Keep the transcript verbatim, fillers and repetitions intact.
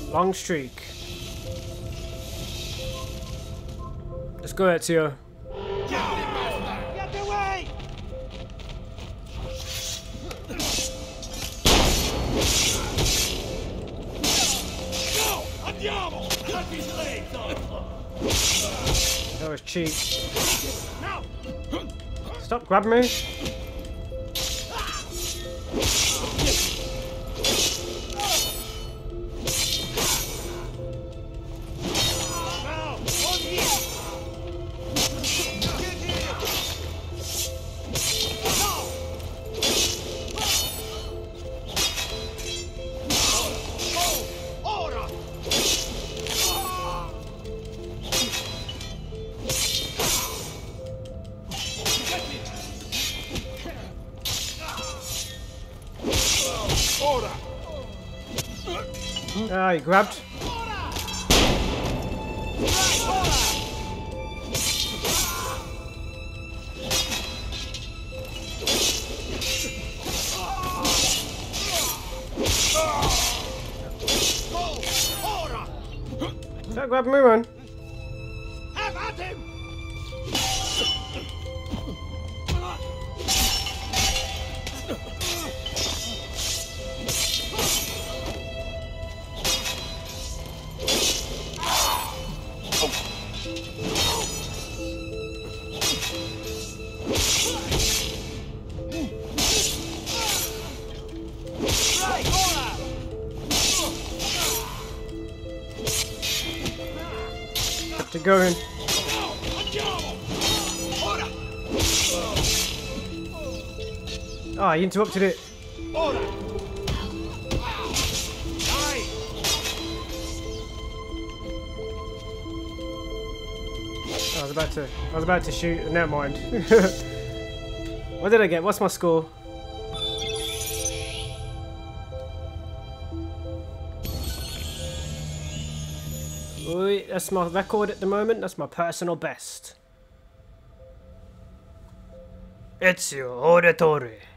Long streak. Let's go, Ezio. Get away! Go! Andiamo! Cut his legs off! That was cheap. Now! Stop grabbing me. Now! On here! Get here! Now! Oh! Ora! Ora! Ah, you grabbed. Ora! Don't grab me, man. Have at him! Right, ora! To go in. Now, andiamo! Ora! Ah, you interrupted it. Ora! Dai! I was about to. I was about to shoot. Never mind. What did I get? What's my score? Oi, that's my record at the moment. That's my personal best. Ezio Auditore.